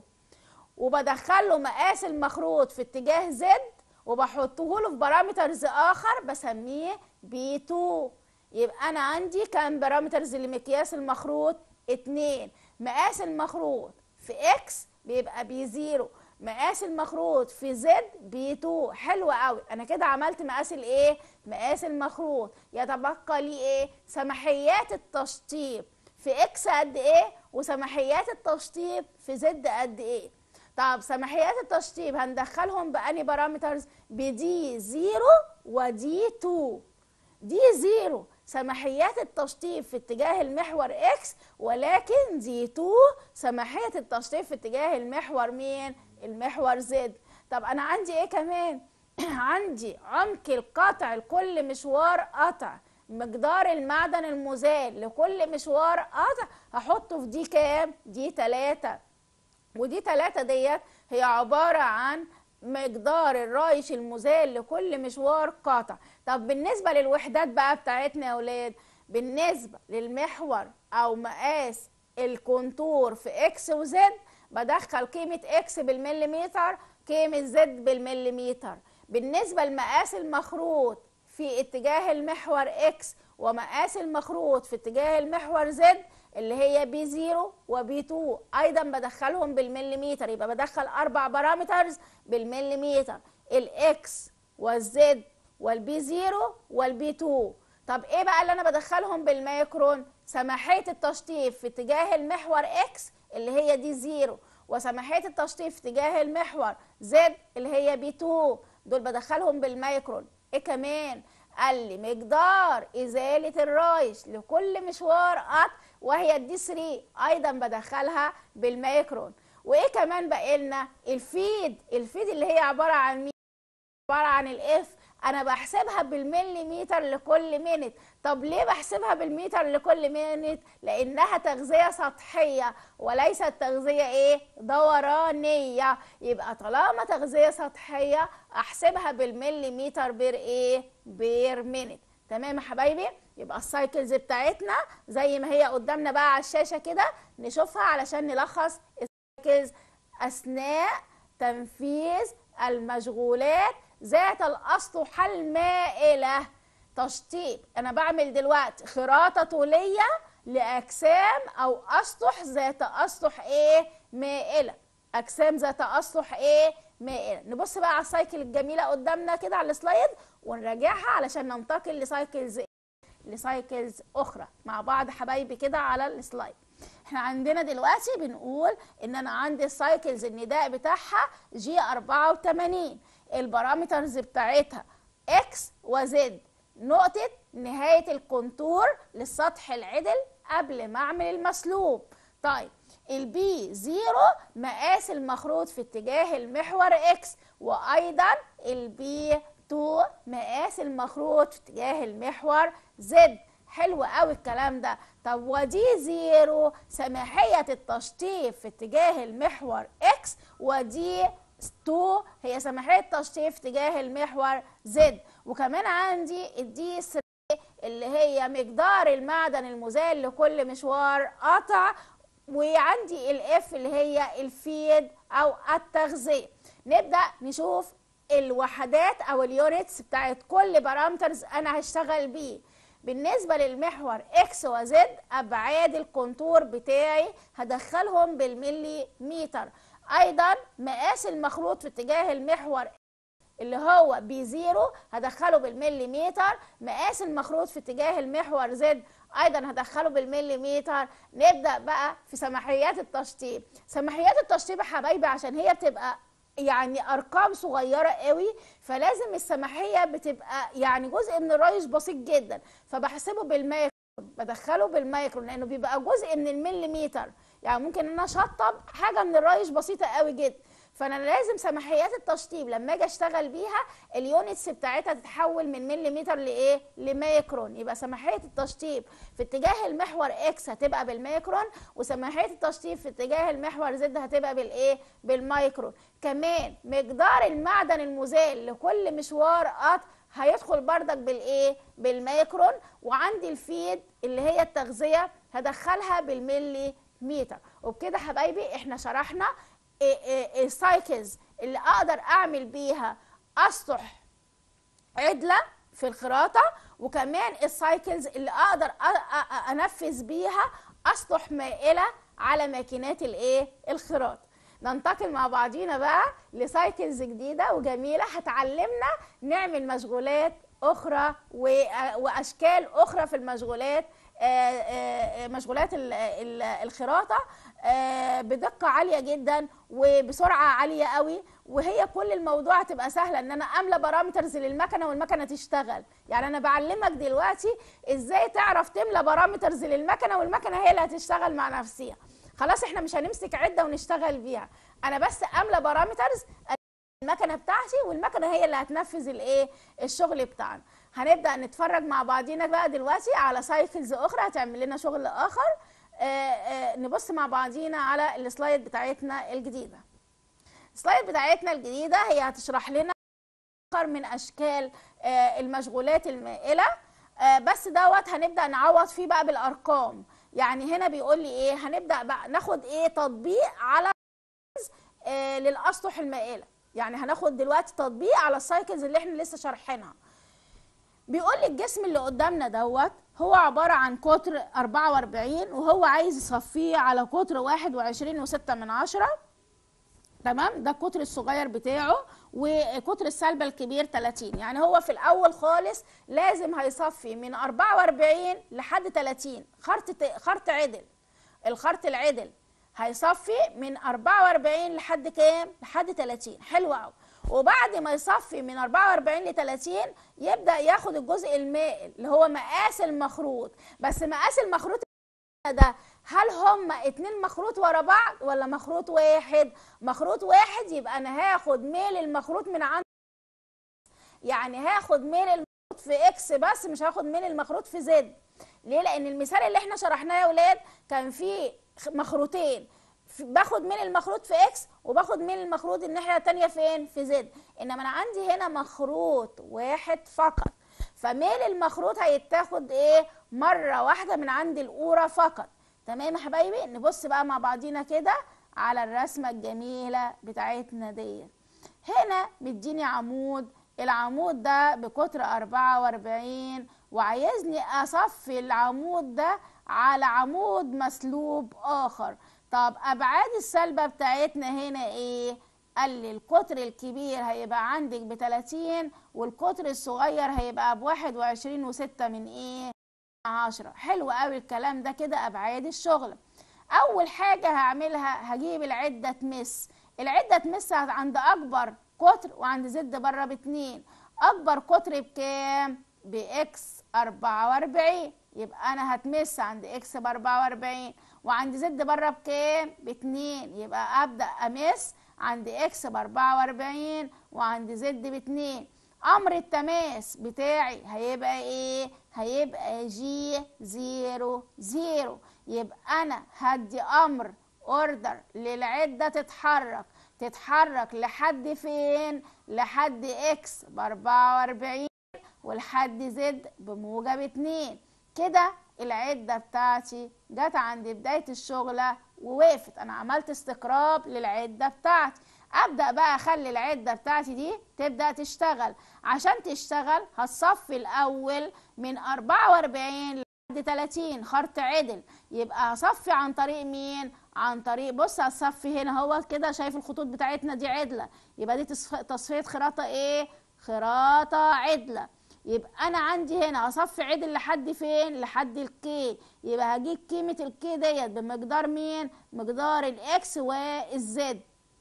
وبدخله مقاس المخروط في اتجاه زد وبحطه له في بارامترز اخر بسميه بي اتنين. يبقى انا عندي كام بارامترز لمقياس المخروط؟ اتنين. مقاس المخروط في اكس بيبقى بي زيرو، مقاس المخروط في زد بي اتنين. حلو قوي. انا كده عملت مقاس الايه؟ مقاس المخروط. يتبقى لي ايه؟ سماحيات التشطيب في اكس قد ايه وسماحيات التشطيب في زد قد ايه. طب سماحيات التشطيب هندخلهم بأني بارامترز؟ بدي زيرو ودي اتنين. دي زيرو سماحيات التشطيب في اتجاه المحور اكس، ولكن دي اتنين سماحية التشطيب في اتجاه المحور مين؟ المحور زد. طب انا عندي ايه كمان؟ عندي عمق القطع لكل مشوار قطع. مقدار المعدن المزال لكل مشوار قطع هحطه في دي كام؟ دي تلاتة، ودي تلاتة ديت هي عبارة عن مقدار الرايش المزال لكل مشوار قاطع. طب بالنسبة للوحدات بقى بتاعتنا يا ولاد، بالنسبة للمحور او مقاس الكونتور في اكس وزد بدخل قيمة اكس بالمليمتر، قيمة زد بالمليمتر. بالنسبة لمقاس المخروط في اتجاه المحور اكس ومقاس المخروط في اتجاه المحور زد اللي هي بي صفر وبي اتنين ايضا بدخلهم بالمليمتر، يبقى بدخل اربع بارامترز بالمليمتر، الاكس والزد والبي صفر والبي اتنين. طب ايه بقى اللي انا بدخلهم بالميكرون؟ سماحية التشطيب في اتجاه المحور اكس اللي هي دي صفر، وسماحية التشطيب في اتجاه المحور زد اللي هي بي اتنين، دول بدخلهم بالميكرون. ايه كمان؟ قال لي مقدار ازالة الرايش لكل مشوار قطع وهي الدي تلاتة ايضا بدخلها بالميكرون. وايه كمان بقى لنا؟ الفيد، الفيد اللي هي عبارة عن مين؟ عبارة عن الاف، انا بحسبها بالمليمتر لكل مينت. طب ليه بحسبها بالمتر لكل مينت؟ لانها تغذية سطحية وليست تغذية ايه؟ دورانية. يبقى طالما تغذية سطحية احسبها بالمليمتر بير ايه؟ بير مينت. تمام يا حبايبي؟ يبقى السايكلز بتاعتنا زي ما هي قدامنا بقى على الشاشة كده نشوفها علشان نلخص السايكلز اثناء تنفيذ المشغولات ذات الأسطح المائلة. تشطيب، أنا بعمل دلوقتي خراطة طولية لأجسام أو أسطح ذات أسطح إيه؟ مائلة. أجسام ذات أسطح إيه؟ مائلة. نبص بقى على السايكل الجميلة قدامنا كده على السلايد ونراجعها علشان ننتقل لسايكلز لسايكلز أخرى مع بعض حبايبي كده على السلايد. احنا عندنا دلوقتي بنقول ان انا عندي السايكلز النداء بتاعها جي اربعة وتمانين، البارامترز بتاعتها اكس وزد، نقطة نهاية الكونتور للسطح العدل قبل ما اعمل المسلوب. طيب البي زيرو مقاس المخروط في اتجاه المحور اكس، وايضا البي اتنين مقاس المخروط في اتجاه المحور زد. حلو قوي الكلام ده. طب ودي زيرو سماحية التشطيب في اتجاه المحور اكس، ودي اتنين هي سماحية التشطيب في اتجاه المحور زد. وكمان عندي الدي تلاتة اللي هي مقدار المعدن المزال لكل مشوار قطع، وعندي الاف اللي هي الفيد او التغذية. نبدأ نشوف الوحدات او اليونتس بتاعت كل بارامترز انا هشتغل بيه. بالنسبة للمحور اكس وزد ابعاد الكونتور بتاعي هدخلهم بالمليمتر. ايضا مقاس المخروط في اتجاه المحور اللي هو بي زيرو هدخله بالمليمتر، مقاس المخروط في اتجاه المحور زد ايضا هدخله بالمليمتر. نبدأ بقى في سماحيات التشطيب. سماحيات التشطيب يا حبايبي عشان هي بتبقى يعني ارقام صغيره قوي، فلازم السماحيه بتبقى يعني جزء من الرايش بسيط جدا، فبحسبه بالمايكرون، بدخله بالمايكرون لانه بيبقى جزء من المليمتر. يعني ممكن ان انا اشطب حاجه من الرايش بسيطه قوي جدا، فانا لازم سماحيات التشطيب لما اجي اشتغل بيها اليونتس بتاعتها تتحول من مليمتر لايه؟ لمايكرون. يبقى سماحيه التشطيب في اتجاه المحور اكس هتبقى بالمايكرون، وسماحيه التشطيب في اتجاه المحور زد هتبقى بالايه؟ بالمايكرون. كمان مقدار المعدن المزال لكل مشوار قطع هيدخل بردك بالايه؟ بالمايكرون. وعندي الفيد اللي هي التغذيه هدخلها بالمليمتر. وبكده حبايبي احنا شرحنا السايكلز اللي اقدر اعمل بيها اسطح عدله في الخراطه، وكمان السايكلز اللي اقدر انفذ بيها اسطح مائله على ماكينات الايه؟ الخراطه. ننتقل مع بعضينا بقى لسايكلز جديده وجميله هتعلمنا نعمل مشغولات اخرى واشكال اخرى في المشغولات، مشغولات الخراطه بدقه عاليه جدا وبسرعه عاليه قوي. وهي كل الموضوع هتبقى سهله ان انا املى بارامترز للمكنه والمكنه تشتغل. يعني انا بعلمك دلوقتي ازاي تعرف تملى بارامترز للمكنه والمكنه هي اللي هتشتغل مع نفسها. خلاص احنا مش هنمسك عده ونشتغل بيها، انا بس املى بارامترز المكنه بتاعتي والمكنه هي اللي هتنفذ الايه؟ الشغل بتاعنا. هنبدأ نتفرج مع بعضينا بقى دلوقتي على سايكلز اخرى هتعمل لنا شغل اخر. آآ آآ نبص مع بعضينا على السلايد بتاعتنا الجديدة. السلايد بتاعتنا الجديدة هي هتشرح لنا اخر من اشكال المشغولات المائلة، بس دوت هنبدأ نعوض فيه بقى بالارقام. يعني هنا بيقول لي ايه، هنبدأ بقى ناخد ايه تطبيق على آه للاسطح المائلة. يعني هناخد دلوقتي تطبيق على السايكلز اللي احنا لسه شارحينها. بيقول لي الجسم اللي قدامنا دوت هو عبارة عن قطر أربعة وأربعين، وهو عايز يصفيه على قطر واحد وعشرين وستة من عشرة. تمام، ده القطر الصغير بتاعه، وقطر السلبة الكبير تلاتين. يعني هو في الأول خالص لازم هيصفي من أربعة وأربعين لحد تلاتين خرط خرط عدل. الخرط العدل هيصفي من أربعة وأربعين لحد كام؟ لحد تلاتين. حلو قوي. وبعد ما يصفي من أربعة وأربعين ل تلاتين يبدأ ياخد الجزء المائل اللي هو مقاس المخروط. بس مقاس المخروط ده هل هما اتنين مخروط ورا بعض ولا مخروط واحد؟ مخروط واحد، يبقى انا هاخد ميل المخروط من عند، يعني هاخد ميل المخروط في اكس بس، مش هاخد ميل المخروط في زد. ليه؟ لان المثال اللي احنا شرحناه يا ولاد كان فيه مخروطين، باخد ميل المخروط في اكس وباخد ميل المخروط الناحيه الثانيه فين؟ في زد. انما انا عندي هنا مخروط واحد فقط، فميل المخروط هيتاخد ايه؟ مره واحده من عند القوره فقط. تمام يا حبايبي؟ نبص بقى مع بعضينا كده على الرسمه الجميله بتاعتنا ديت. هنا مديني عمود، العمود ده بقطر أربعة وأربعين، وعايزني اصفي العمود ده على عمود مسلوب اخر. طب ابعاد السلبه بتاعتنا هنا ايه؟ قال لي القطر الكبير هيبقى عندك ب تلاتين، والقطر الصغير هيبقى ب واحد وعشرين وستة من ايه؟ عشرة. حلو قوي الكلام ده كده. ابعاد الشغل، اول حاجه هعملها هجيب العده تمس. العده تمس عند اكبر قطر وعند زد بره باتنين. اكبر قطر بكام؟ باكس أربعة وأربعين، يبقى انا هتمس عند اكس ب أربعة وأربعين، وعند زد بره بكام؟ باتنين، يبقى ابدا امس عند اكس ب أربعة وأربعين وعند زد باتنين. امر التماس بتاعي هيبقى ايه؟ هيبقى جي زيرو زيرو. يبقى انا هدي امر اوردر للعده تتحرك تتحرك لحد فين؟ لحد اكس ب أربعة وأربعين ولحد زد بموجب اتنين. كده العده بتاعتي جت عند بدايه الشغله ووقفت. انا عملت استقراب للعده بتاعتي. ابدا بقى اخلي العده بتاعتي دي تبدا تشتغل. عشان تشتغل هتصفي الاول من أربعة وأربعين لحد تلاتين خرط عدل. يبقى هصفي عن طريق مين؟ عن طريق، بص هصفي هنا هو كده، شايف الخطوط بتاعتنا دي عدله، يبقى دي تصفيه خراطه ايه؟ خراطه عدله. يبقى انا عندي هنا هصفي عدل لحد فين؟ لحد الكي. يبقى هجيب قيمه الكي ديت بمقدار مين؟ مقدار الاكس والزد.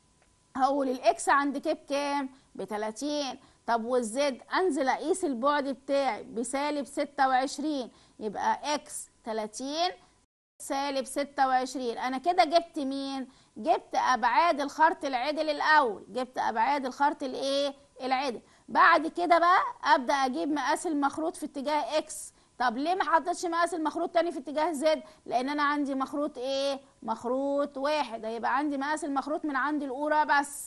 هقول الاكس عند كي بكام؟ ب تلاتين. طب والزد انزل اقيس البعد بتاعي بسالب ستة وعشرين، يبقى اكس تلاتين سالب ستة وعشرين. انا كده جبت مين؟ جبت ابعاد الخرط العدل الاول، جبت ابعاد الخرط الايه؟ العدل. بعد كده بقى ابدا اجيب مقاس المخروط في اتجاه اكس. طب ليه ما حطيتش مقاس المخروط تاني في اتجاه زد؟ لان انا عندي مخروط ايه؟ مخروط واحد. هيبقى عندي مقاس المخروط من عند القوره بس.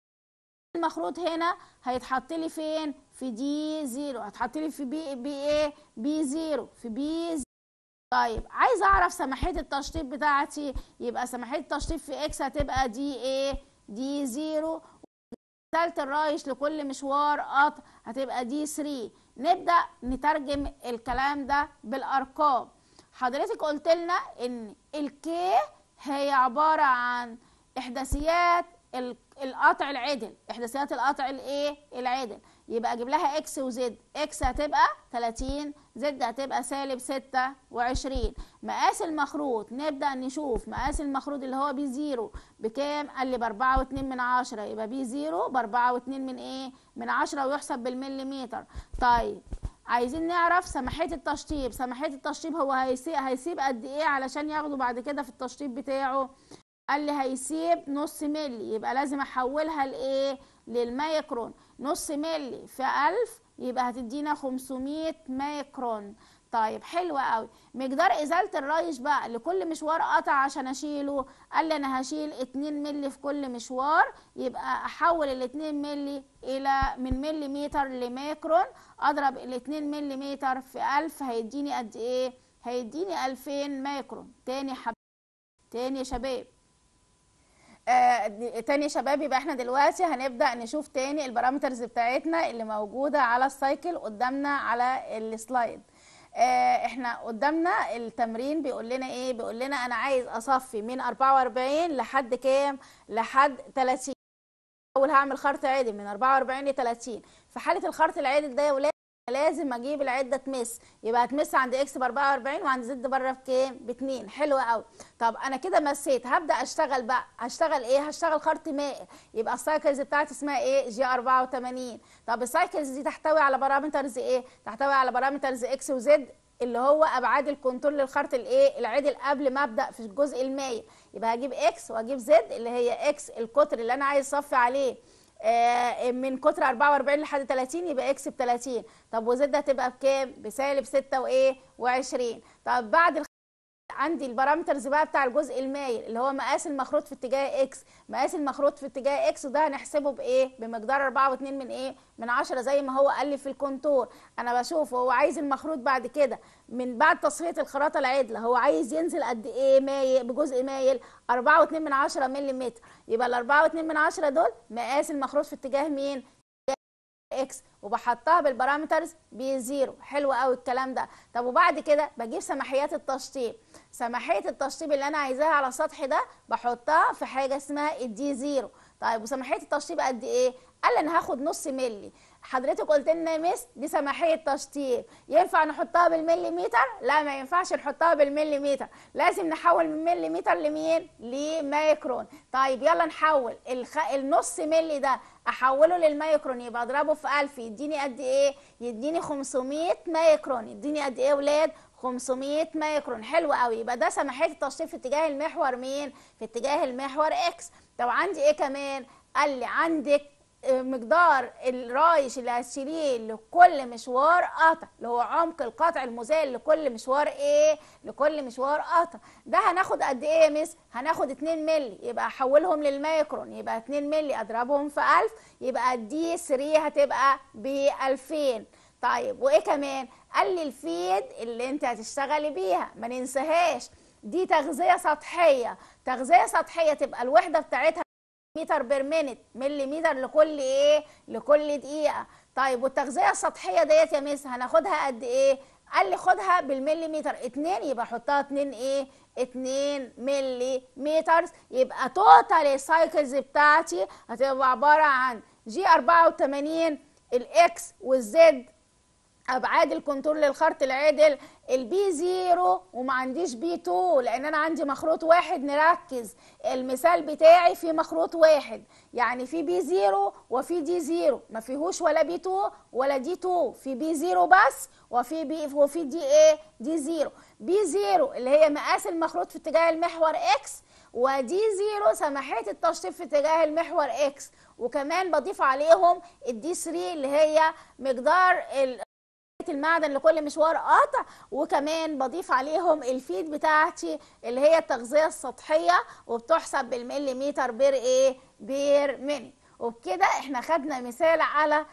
المخروط هنا هيتحط لي فين؟ في دي زيرو، هتحط لي في بي بي ايه؟ بي زيرو، في بي زيرو. طيب عايز اعرف سماحيه التشطيب بتاعتي، يبقى سماحيه التشطيب في اكس هتبقى دي ايه؟ دي زيرو. رسالة الرايش لكل مشوار قطع هتبقى دي تلاتة. نبدأ نترجم الكلام ده بالأرقام. حضرتك قلت لنا إن الكي هي عبارة عن إحداثيات القطع العدل، إحداثيات القطع الإيه؟ العدل. يبقى أجيب لها إكس وزد. إكس هتبقى تلاتين، زد هتبقى سالب ستة وعشرين. مقاس المخروط نبدأ نشوف مقاس المخروط اللي هو بي زيرو بكام؟ قال لي بأربعة واتنين من عشرة، يبقى بي زيرو بأربعة واتنين من إيه؟ من عشرة، ويحسب بالمليمتر. طيب عايزين نعرف سماحية التشطيب. سماحية التشطيب هو هيسيب هيسيب قد إيه علشان ياخده بعد كده في التشطيب بتاعه؟ قال لي هيسيب نص ملي، يبقى لازم احولها لايه؟ للمايكرون. نص ملي في ألف يبقى هتدينا خمسمية مايكرون. طيب حلو قوي. مقدار ازاله الريش بقى لكل مشوار قطع عشان اشيله، قال لي انا هشيل اتنين مللي في كل مشوار، يبقى احول ال اتنين مللي الى من مليمتر لميكرون، اضرب ال اتنين مليمتر في ألف هيديني قد ايه؟ هيديني ألفين مايكرون. تاني حب... تاني يا شباب، آه تاني يا شباب، يبقى احنا دلوقتي هنبدأ نشوف تاني البارامترز بتاعتنا اللي موجودة على السايكل قدامنا على السلايد. آه احنا قدامنا التمرين بيقول لنا ايه؟ بيقول لنا انا عايز اصفي من أربعة وأربعين لحد كام؟ لحد تلاتين. اول هعمل خرط عادل من أربعة وأربعين ل تلاتين. في حالة الخرط العادل ده يا ولاد لازم اجيب العده تمس، يبقى هتمس عند اكس ب أربعة وأربعين وعند زد بره بكام؟ ب اتنين. حلو قوي. طب انا كده مسيت، هبدا اشتغل بقى. هشتغل ايه؟ هشتغل خرط مائل. يبقى السايكلز بتاعتي اسمها ايه؟ جي أربعة وتمانين. طب السايكلز دي تحتوي على بارامترز ايه؟ تحتوي على بارامترز اكس وزد اللي هو ابعاد الكونتور للخرط الايه؟ العدل قبل ما ابدا في الجزء المائل. يبقى هجيب اكس واجيب زد اللي هي اكس القطر اللي انا عايز اصفي عليه من قطر أربعة وأربعين لحد تلاتين، يبقى اكس ب تلاتين. طب وزد هتبقى بكام؟ بسالب ستة وايه؟ وعشرين. طب بعد الخ... عندي البارامترز بقى بتاع الجزء المايل اللي هو مقاس المخروط في اتجاه اكس. مقاس المخروط في اتجاه اكس وده هنحسبه بايه؟ بمقدار أربعة واتنين من ايه؟ من عشرة زي ما هو قال لي في الكونتور. انا بشوف هو عايز المخروط بعد كده من بعد تصفيه الخراطه العدله هو عايز ينزل قد ايه مايل بجزء مايل؟ أربعة واتنين من عشرة ملم. يبقى ال أربعة واتنين من عشرة دول مقاس المخروط في اتجاه مين؟ اكس، وبحطها بالبارامترز بزيرو. حلو قوي الكلام ده. طب وبعد كده بجيب سماحيات التشطيب. سماحيه التشطيب اللي انا عايزاها على السطح ده بحطها في حاجه اسمها الدي زيرو. طيب وسماحيه التشطيب قد ايه؟ قال لي انا هاخد نص ملي. حضرتك قلت لنا يا مس دي سماحيه تشطيب، ينفع نحطها بالمليمتر؟ لا ما ينفعش نحطها بالمليمتر، لازم نحول من مليمتر لمين؟ لمايكرون. طيب يلا نحول الخ... النص ملي ده احوله للمايكرون، يبقى اضربه في ألف يديني قد ايه؟ يديني خمسمية مايكرون. يديني قد ايه يا ولاد؟ خمسمية مايكرون. حلو قوي. يبقى ده سماحيه التشطيب في اتجاه المحور مين؟ في اتجاه المحور اكس. طب عندي ايه كمان؟ قال لي عندك مقدار الرايش اللي هتشيليه لكل مشوار قطع اللي هو عمق القطع المزال لكل مشوار ايه؟ لكل مشوار قطع. ده هناخد قد ايه يا مس؟ هناخد اتنين ملي. يبقى احولهم للمايكرون، يبقى اتنين ملي اضربهم في ألف يبقى الدي تلاتة هتبقى ب ألفين. طيب وايه كمان؟ قال لي الفيد اللي انت هتشتغلي بيها ما ننساهاش دي تغذيه سطحيه. تغذيه سطحيه تبقى الوحده بتاعتها متر بير مينت، مليمتر لكل ايه؟ لكل دقيقه. طيب والتغذيه السطحيه ديت يا مس هناخدها قد ايه؟ قال لي خدها بالمليمتر اتنين، يبقى احطها اتنين ايه؟ اتنين ملي متر. يبقى توتال السايكلز بتاعتي هتبقى عباره عن جي أربعة وتمانين الاكس والزد ابعاد الكونتور للخرط العدل، البي زيرو وما عنديش بي اتنين لان انا عندي مخروط واحد. نركز المثال بتاعي في مخروط واحد، يعني في بي زيرو وفي دي زيرو، ما فيهوش ولا بي اتنين ولا دي اتنين، في بي زيرو بس وفي بي وفي دي ايه؟ دي زيرو. بي زيرو اللي هي مقاس المخروط في اتجاه المحور اكس، ودي زيرو سماحيه التشطيب في اتجاه المحور اكس، وكمان بضيف عليهم الدي تلاتة اللي هي مقدار المعدن لكل مشوار قطع، وكمان بضيف عليهم الفيد بتاعتي اللي هي التغذيه السطحيه وبتحسب بالمليمتر بير ايه؟ بير ميني. وبكده احنا خدنا مثال على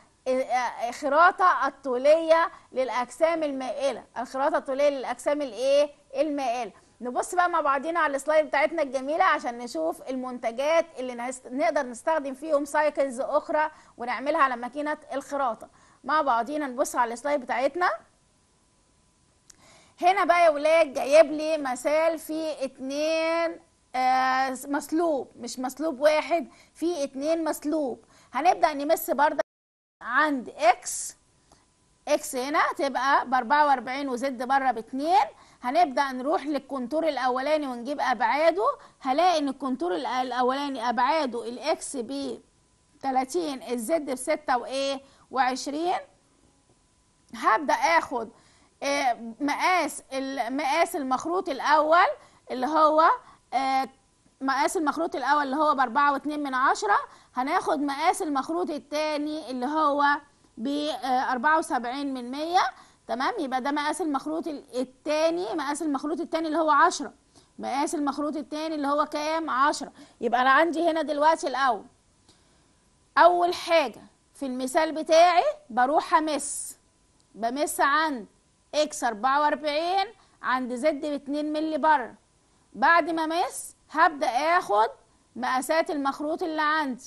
خراطه الطوليه للاجسام المائله. الخراطه الطوليه للاجسام الايه؟ المائله. نبص بقى مع بعضينا على السلايد بتاعتنا الجميله عشان نشوف المنتجات اللي نقدر نستخدم فيهم سايكلز اخرى ونعملها على ماكينه الخراطه. مع بعضينا نبص على السلايد بتاعتنا. هنا بقى يا ولاد جايب لي مثال في اتنين آه مسلوب، مش مسلوب واحد، في اتنين مسلوب. هنبدأ نمس برضه عند اكس. اكس هنا تبقى ب أربعة وأربعين وزد بره باتنين. هنبدأ نروح للكونتور الاولاني ونجيب ابعاده. هلاقي ان الكونتور الاولاني ابعاده الاكس ب تلاتين، الزد بستة وايه؟ وعشرين. هبدأ اخد مقاس مقاس المخروط الاول اللي هو مقاس المخروط الاول اللي هو باربعة واتنين من عشرة. هناخد مقاس المخروط الثاني اللي هو ب أربعة وسبعين من مية. تمام، يبقى ده مقاس المخروط التاني. مقاس المخروط التاني اللي هو عشرة. مقاس المخروط التاني اللي هو كام؟ عشرة. يبقى انا عندي هنا دلوقتي الاول، اول حاجه في المثال بتاعي بروح امس، بمس عند اكس أربعة وأربعين عند زد باتنين ملي بره. بعد ما امس هبدا اخد مقاسات المخروط اللي عندي.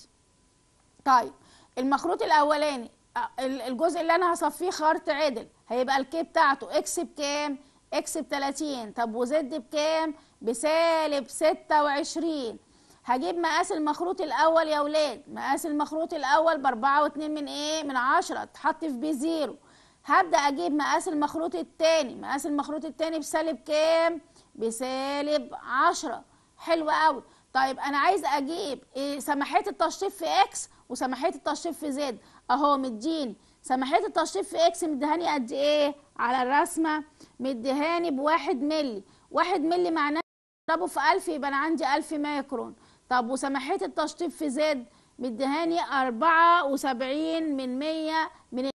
طيب المخروط الاولاني الجزء اللي انا هصفيه خرط عدل هيبقى الكي بتاعته اكس بكام؟ اكس بتلاتين. طب وزد بكام؟ بسالب ستة وعشرين. هجيب مقاس المخروط الاول يا ولاد. مقاس المخروط الاول باربعة واتنين من ايه؟ من عشرة، اتحط في بي زيرو. هبدأ اجيب مقاس المخروط التاني. مقاس المخروط التاني بسالب كام؟ بسالب عشرة. حلو قوي. طيب انا عايز اجيب إيه؟ سماحية التشطيب في اكس وسماحية التشطيب في زد. اهو مديني سماحية التشطيب في اكس مديهاني قد ايه على الرسمة؟ مديهاني بواحد ملي. واحد ملي معناه اضربه في ألف يبقى انا عندي ألف ميكرون. طب وسماحية التشطيب في زد مديهاني أربعة وسبعين من مية، من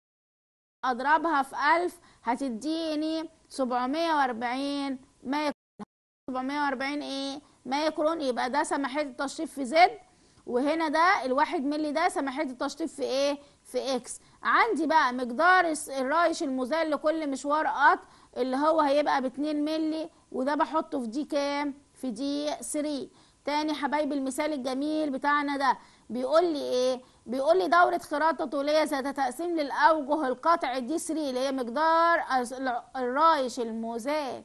اضربها في ألف هتديني سبعمية وأربعين ميكرون. سبعمية وأربعين ايه؟ ميكرون. يبقى ده سماحية التشطيب في زد، وهنا ده الواحد ملي ده سماحية التشطيب في ايه؟ في اكس. عندي بقى مقدار الرايش المزال لكل مشوار قطع اللي هو هيبقى باتنين ملي، وده بحطه في دي كام؟ في دي تلاتة. تاني حبايبي المثال الجميل بتاعنا ده بيقول لي ايه؟ بيقول لي دورة خراطة طولية ذات تقسيم للأوجه القطع دي تلاتة اللي هي مقدار الرايش المزال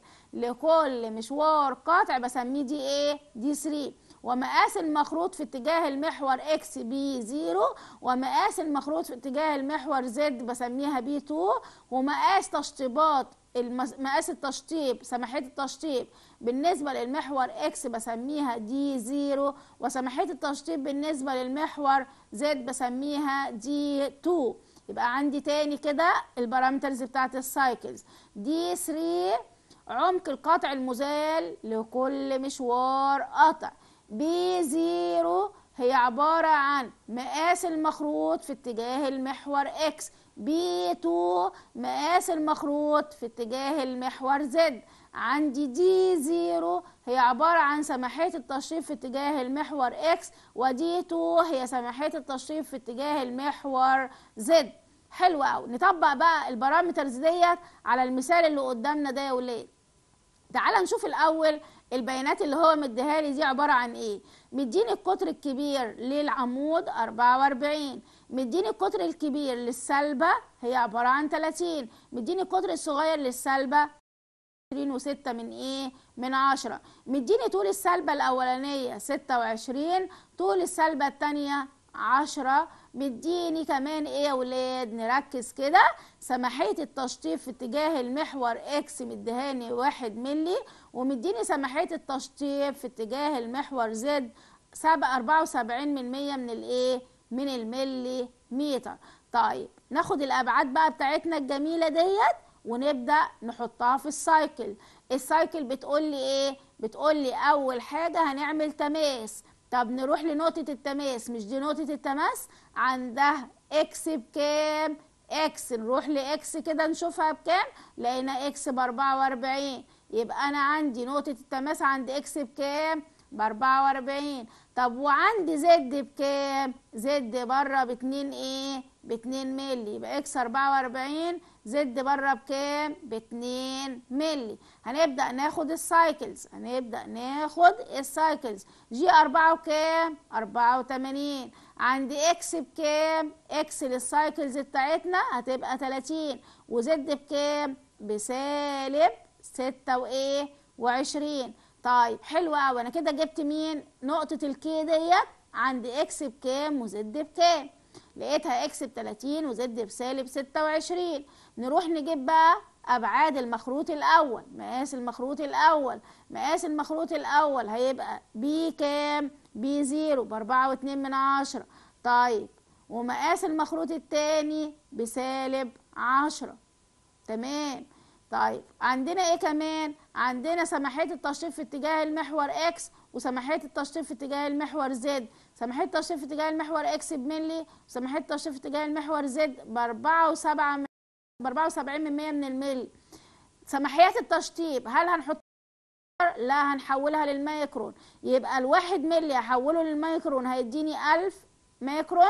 لكل مشوار قطع بسميه دي ايه؟ دي تلاتة. ومقاس المخروط في اتجاه المحور اكس بي زيرو، ومقاس المخروط في اتجاه المحور زد بسميها بي اتنين. ومقاس تشطيبات مقاس التشطيب سماحية التشطيب بالنسبة للمحور اكس بسميها دي زيرو، وسماحية التشطيب بالنسبة للمحور زد بسميها دي اتنين. يبقى عندي تاني كده البارامترز بتاعت السايكلز. دي تلاتة عمق القطع المزال لكل مشوار قطع. بي زيرو هي عبارة عن مقاس المخروط في اتجاه المحور اكس. بي اتنين مقاس المخروط في اتجاه المحور زد. عندي دي زيرو هي عبارة عن سماحية التشطيب في اتجاه المحور اكس، ودي اتنين هي سماحية التشطيب في اتجاه المحور زد. حلو قوي. نطبق بقى البارامترز ديت على المثال اللي قدامنا ده يا ولاد. تعال نشوف الاول البيانات اللي هو مديها لي دي عباره عن ايه. مديني القطر الكبير للعمود أربعة وأربعين، مديني القطر الكبير للسلبه هي عباره عن تلاتين، مديني القطر الصغير للسلبه عشرين وستة من ايه؟ من عشرة. مديني طول السلبه الاولانيه ستة وعشرين، طول السلبه الثانيه عشرة. مديني كمان ايه يا ولاد؟ نركز كده. سماحية التشطيب في اتجاه المحور اكس مديهاني واحد ملي، ومديني سماحية التشطيب في اتجاه المحور زد أربعة وسبعين من مية من الايه؟ من الملي متر. طيب ناخد الابعاد بقى بتاعتنا الجميلة ديت ونبدأ نحطها في السايكل. السايكل بتقول لي ايه؟ بتقول لي اول حاجة هنعمل تماس. طب نروح لنقطة التماس. مش دي نقطة التماس؟ عندها اكس بكام؟ اكس. نروح لاكس كده نشوفها بكام. لقينا اكس باربعة واربعين. يبقى انا عندي نقطة التماس عند اكس بكام؟ باربعة واربعين. طب وعندي زد بكام؟ زد بره باتنين ايه؟ باتنين ملي. يبقى اكس اربعة واربعين زد بره بكام؟ باتنين ملي. هنبدأ ناخد السايكلز. هنبدأ ناخد السايكلز. جي اربعة وكام؟ اربعة وتمانين. عندي اكس بكام؟ اكس للسايكلز بتاعتنا هتبقى تلاتين، وزد بكام؟ بسالب ستة وايه؟ وعشرين. طيب حلو قوي. انا كده جبت مين؟ نقطة الكي ديت عند اكس بكام وزد بكام. لقيتها اكس بتلاتين وزد بسالب ستة وعشرين. نروح نجيب بقى ابعاد المخروط الاول. مقاس المخروط الاول. مقاس المخروط الاول هيبقى بي كام؟ بي زيرو باربعة واتنين من عشرة. طيب ومقاس المخروط التاني بسالب عشرة. تمام. طيب عندنا ايه كمان؟ عندنا سماحية التشطيب في اتجاه المحور اكس وسماحية التشطيب في اتجاه المحور زد، سماحية التشطيب في اتجاه المحور اكس بملي، وسماحية التشطيب في اتجاه المحور زد بأربعة وسبعة بأربعة وسبعين من مية من الملي. سماحيات التشطيب هل هنحط؟ لا، هنحولها للمايكرون. يبقى الواحد ملي هحوله للمايكرون هيديني ألف مايكرون،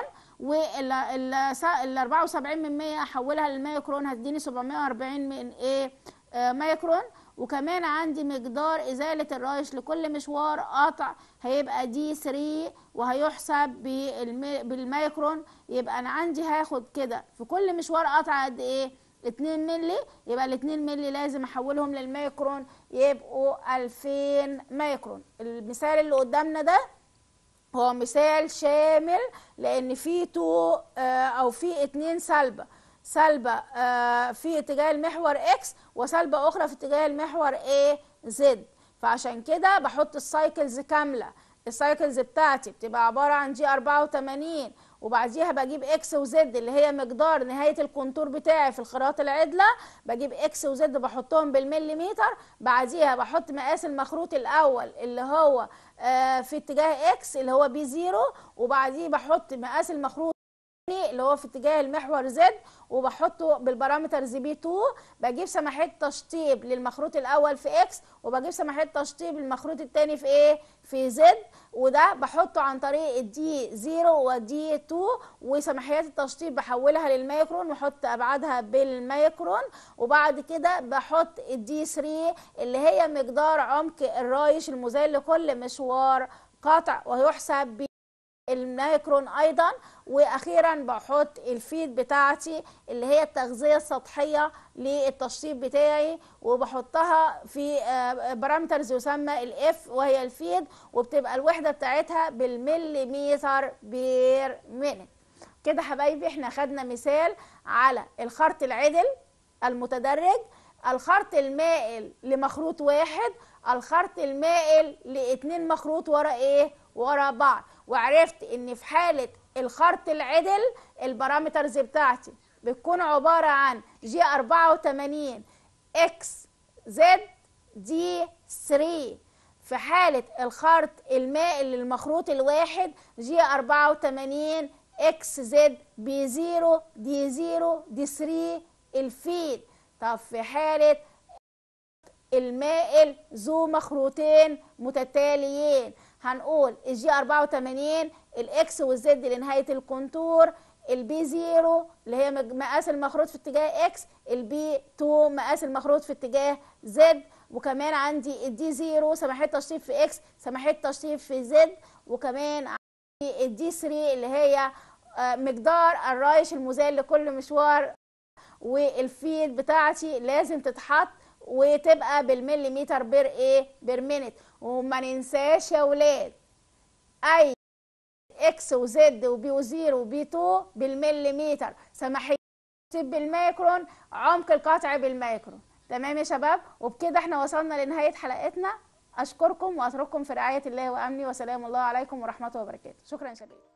وال أربعة وسبعين من مية احولها للمايكرون هتديني سبعمية وأربعين من ايه آه مايكرون. وكمان عندي مقدار ازالة الرايش لكل مشوار قطع هيبقى دي ثلاثة وهيحسب بالمايكرون. يبقى انا عندي هاخد كده في كل مشوار قطع قد ايه؟ اتنين ملي. يبقى الاتنين ملي لازم احولهم للمايكرون يبقوا ألفين مايكرون. المثال اللي قدامنا ده هو مثال شامل لان فيه تو او فيه اتنين سلبة، سلبة في اتجاه المحور اكس وسلبة اخرى في اتجاه المحور ايه زد. فعشان كده بحط السايكلز كاملة. السايكلز بتاعتي بتبقى عبارة عن جي أربعة وتمانين، وبعديها بجيب اكس وزد اللي هي مقدار نهاية الكونتور بتاعي في الخراط العدلة، بجيب اكس وزد بحطهم بالمليمتر، بعديها بحط مقاس المخروط الاول اللي هو آه في اتجاه اكس اللي هو بي زيرو، وبعديه بحط مقاس المخروط اللي هو في اتجاه المحور زد وبحطه بالبارامترز بي اتنين. بجيب سماحية تشطيب للمخروط الاول في اكس، وبجيب سماحية تشطيب للمخروط الثاني في ايه في زد، وده بحطه عن طريق الدي صفر ودي اتنين، وسماحيات التشطيب بحولها للمايكرون واحط ابعادها بالمايكرون. وبعد كده بحط الدي تلاتة اللي هي مقدار عمق الرايش المزال لكل مشوار قطع ويحسب المايكرون ايضا. واخيرا بحط الفيد بتاعتي اللي هي التغذية السطحية للتشطيب بتاعي، وبحطها في بارامترز يسمى الاف وهي الفيد، وبتبقى الوحدة بتاعتها بالمليمتر بير مينت. كده حبايبي احنا خدنا مثال على الخرط العدل المتدرج، الخرط المائل لمخروط واحد، الخرط المائل لاتنين مخروط ورا ايه ورا بعض. وعرفت ان في حالة الخرط العدل البارامترز بتاعتي بتكون عبارة عن جي أربعة وتمانين اكس زد دي تلاتة. في حالة الخرط المائل للمخروط الواحد جي أربعة وتمانين اكس زد بي صفر دي صفر دي تلاتة الفيد. طب في حالة المائل ذو مخروطين متتاليين هنقول الجي أربعة وتمانين الاكس والزد لنهاية الكونتور، البي صفر اللي هي مقاس المخروط في اتجاه اكس، البي اتنين مقاس المخروط في اتجاه زد، وكمان عندي الدي صفر سماحية تشطيب في اكس سماحية تشطيب في زد، وكمان عندي الدي تلاتة اللي هي مقدار الرايش المزال لكل مشوار. والفيد بتاعتي لازم تتحط وتبقى بالمليمتر بير ايه بير مينت. وما ننساش يا ولاد اي اكس وزد وبي وزيرو وبي اتنين بالمليمتر، سماحية بالمايكرون، عمق القطع بالمايكرون. تمام يا شباب؟ وبكده احنا وصلنا لنهاية حلقتنا. اشكركم واترككم في رعاية الله وامنه، وسلام الله عليكم ورحمته وبركاته. شكرا يا شباب.